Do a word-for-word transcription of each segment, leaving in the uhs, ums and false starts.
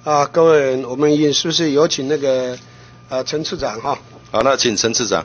啊，各位，我们也是不是有请那个呃陈次长哈？ 好，那请陈次长。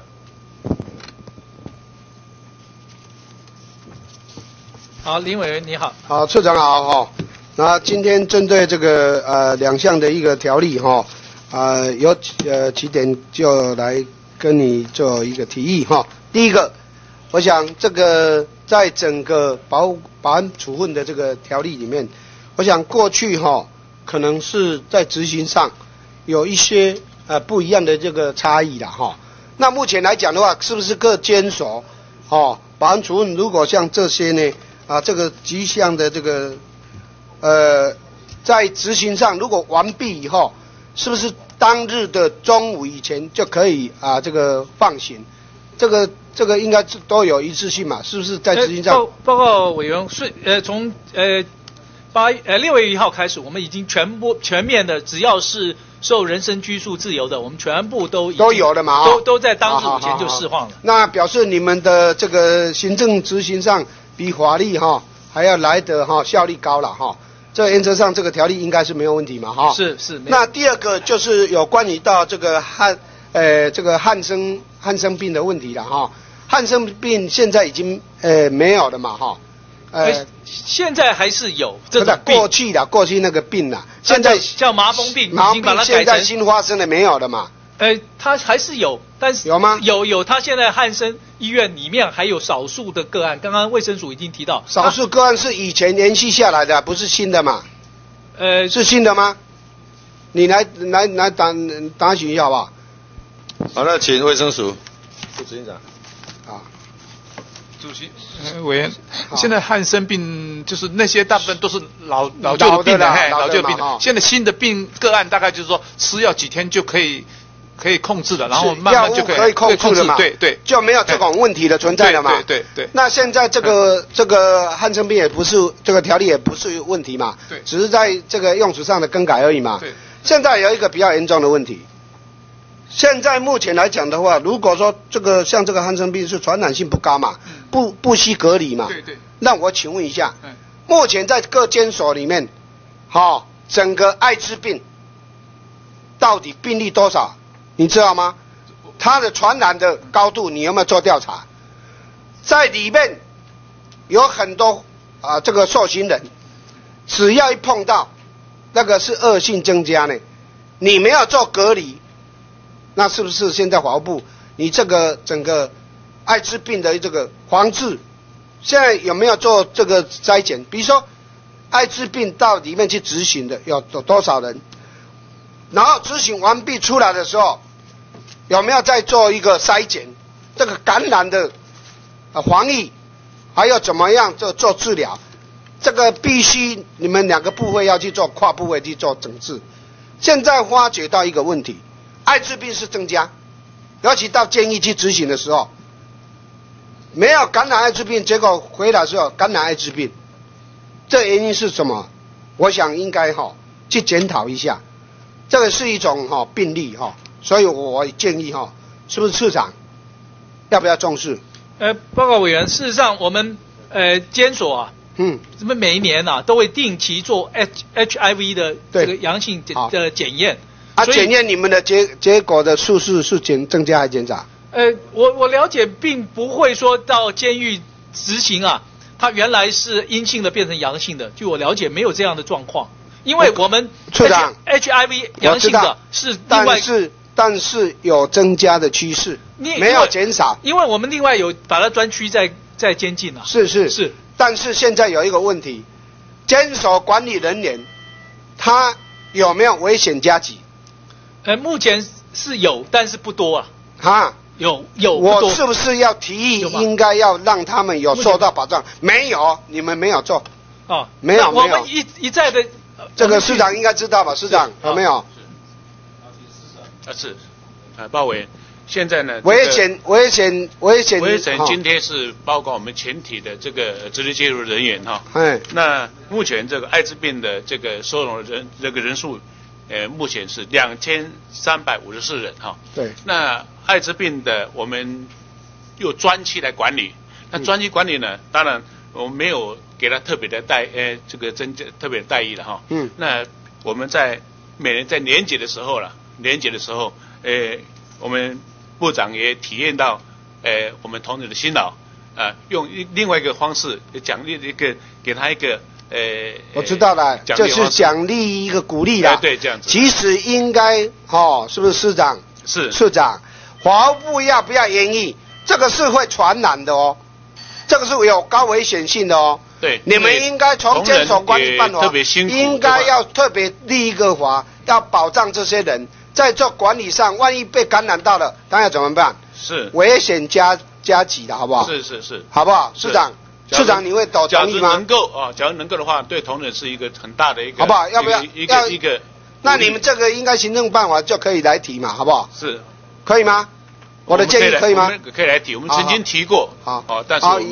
好，林委员你好。 好，次长好哈。那今天针对这个呃两项的一个条例哈，呃有呃几点就来跟你做一个提议哈。第一个，我想这个在整个保保安处分的这个条例里面，我想过去哈。可能是在执行上有一些呃不一样的这个差异啦哈。那目前来讲的话，是不是各监所哦保安处分如果像这些呢啊这个几项的这个呃在执行上如果完毕以后，是不是当日的中午以前就可以啊这个放行？这个这个应该都有一致性嘛？是不是在执行上？ 报报告委员是呃从呃。八呃六月一号开始，我们已经全部全面的，只要是受人身拘束自由的，我们全部都都有了嘛， 都都在当日午前就释放了。 那表示你们的这个行政执行上比法律哈还要来得哈效率高了哈。这原则上这个条例应该是没有问题嘛哈。 是是。 那第二个就是有关于到这个汉呃这个汉生汉生病的问题了哈。汉生病现在已经呃没有了嘛哈。 呃，现在还是有这种病，过去的过去那个病啦，现在叫麻风病， 麻已经把它改成现在新发生的没有了嘛？ 呃，它还是有，但是有吗？ 有有，它现在汉生医院里面还有少数的个案，刚刚卫生署已经提到， 少数个案是以前延续下来的，不是新的嘛？ 呃， 是新的吗？你来来来答答询一下好不好？ 好，那请卫生署副执行长。 啊。 主席、呃、委员，现在汉生病就是那些大部分都是老老旧的病的，嘿，老旧的病的。现在新的病个案大概就是说吃药几天就可以可以控制了，然后慢慢就可以可以控制了嘛？ 对对， 就没有这种问题的存在了嘛？ 对对 对, 对。 那现在这个这个汉生病也不是这个条例也不是问题嘛？ 对， 只是在这个用词上的更改而已嘛。 对。 现在有一个比较严重的问题。现在目前来讲的话，如果说这个像这个汉生病是传染性不高嘛，嗯、不不需隔离嘛， 对对。 那我请问一下， 嗯、 目前在各监所里面，好、哦，整个艾滋病到底病例多少？你知道吗？它的传染的高度，你有没有做调查？在里面有很多啊，这个受刑人，只要一碰到，那个是恶性增加呢，你没有做隔离。那是不是现在法务部你这个整个艾滋病的这个防治，现在有没有做这个筛检？比如说艾滋病到里面去执行的有有多少人？然后执行完毕出来的时候，有没有再做一个筛检？这个感染的啊防疫，还有怎么样做做治疗？这个必须你们两个部会要去做跨部会去做整治。现在发觉到一个问题。艾滋病是增加，尤其到监狱去执行的时候，没有感染艾滋病，结果回来的时候感染艾滋病，这原因是什么？我想应该哈、哦、去检讨一下，这个是一种哈、哦、病例哈、哦，所以我建议哈、哦，是不是市长要不要重视？ 呃，报告委员，事实上我们呃监所啊， 嗯， 我们每一年啊都会定期做 H H I V 的这个阳性的检验。 啊，检验你们的结结果的数是是减增加还是减少？ 呃，我我了解，并不会说到监狱执行啊，它原来是阴性的变成阳性的。据我了解，没有这样的状况，因为我们处长 H I V 阳性的是另外， 但是但是有增加的趋势，没有减少， 因为我们另外有把它专区在在监禁啊。 是是是， 但是现在有一个问题，监所管理人员他有没有危险加急？ 呃，目前是有，但是不多啊。 哈， 有有不多。 我是不是要提议应该要让他们有受到保障？没有，你们没有做。 哦， 没有没有。 我们一一再的， 这个市长应该知道吧？市长有没有？ 啊是，啊，鲍委员，现在呢， 危险危险危险。 危险今天是包括我们全体的这个直接介入人员哈。 哎。 那目前这个艾滋病的这个收容人这个人数。呃，目前是两千三百五十四人哈。 对。 那艾滋病的我们用专区来管理，那专区管理呢，嗯、当然我们没有给他特别的待呃这个增加特别的待遇了哈。嗯。那我们在每年在年节的时候了，年节的时候，呃，我们部长也体验到，呃，我们同仁的辛劳，啊、呃，用另外一个方式奖励一个，给他一个，呃， 我知道了，就是奖励一个鼓励啦。 对，这样子。 其实应该，哦，是不是市长？ 是。 市长，法务部要不要严议？这个是会传染的哦，这个是有高危险性的哦。 对， 你们应该从监所管理办法， 特别辛苦， 应该要特别立一个法，要保障这些人在做管理上，万一被感染到了，那要怎么办？ 是危险加加急的，好不好？ 是是是， 好不好？市长，市长你会同意吗？ 假如能够啊，假如能够的话，对同仁是一个很大的一个， 好不好？要不要一个一个？ 那你们这个应该行政办法就可以来提嘛，好不好？ 是， 可以吗？我的建议可以吗？ 可以来提，我们曾经提过， 好， 哦，但是。